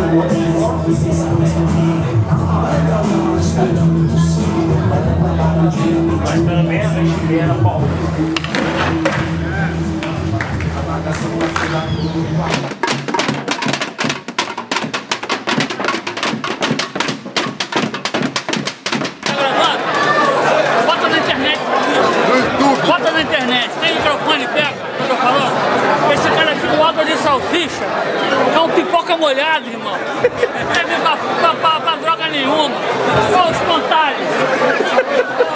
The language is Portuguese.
Mas pelo menos a chilena, pô. Bota na internet. Bota na internet. Tem microfone, pega o que eu tô falando. Esse cara aqui com água de salsicha é um pipoca molhado, irmão. Não serve pra droga nenhuma. Só os contalhos.